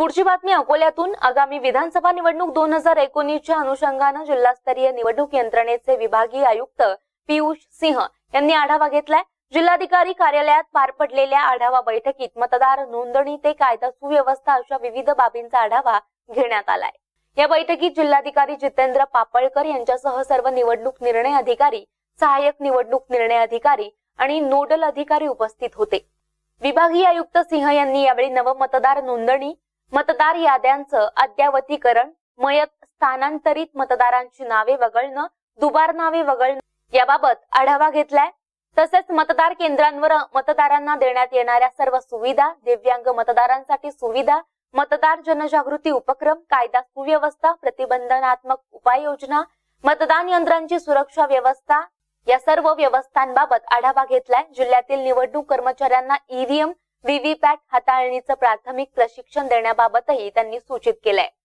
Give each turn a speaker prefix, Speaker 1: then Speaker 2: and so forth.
Speaker 1: पुढची बातमी अकोल्यातून। आगामी विधानसभा निवडणूक 2019च्या अनुषंगाने जिल्हास्तरीय निवडणूक यंत्रणेचे विभागीय आयुक्त पियुष सिंह यांनी आढावा घेतलाय। जिल्हाधिकारी कार्यालयात पार पडलेल्या आढावा बैठकीत मतदार नोंदणी ते कायदा सुव्यवस्था अशा विविध बाबींचा आढावा घेण्यात आलाय। या बैठकीत जिल्हाधिकारी जितेंद्र पापळकर यांच्यासह सर्व निवडणूक निर्णय अधिकारी, सहाय्यक निवडणूक निर्णय अधिकारी आणि नोडल अधिकारी उपस्थित होते। विभागीय आयुक्त सिंह यांनी यावेळी नवमतदार नोंदणी, मतदार याद्यांचं अद्ययावतीकरण, मयत स्थानांतरित मतदारांची नावे वगळणं, दुबार नावे वगळणं याबाबत आढावा घेतलाय। तसेच मतदार केंद्रांवर मतदारांना देण्यात येणाऱ्या सर्व सुविधा, दिव्यांग मतदारांसाठी सुविधा, मतदार जनजागृती उपक्रम, कायदा सुव्यवस्था, प्रतिबंधनात्मक उपाययोजना, मतदान यंत्रांची सुरक्षा व्यवस्था या सर्व व्यवस्थांबाबत आढावा घेतलाय। जिल्ह्यातील निवडणूक कर्मचाऱ्यांना ईव्हीएम, व्हीव्हीपॅट हाताळणीचं प्राथमिक प्रशिक्षण देण्याबाबतही त्यांनी सूचित केलंय।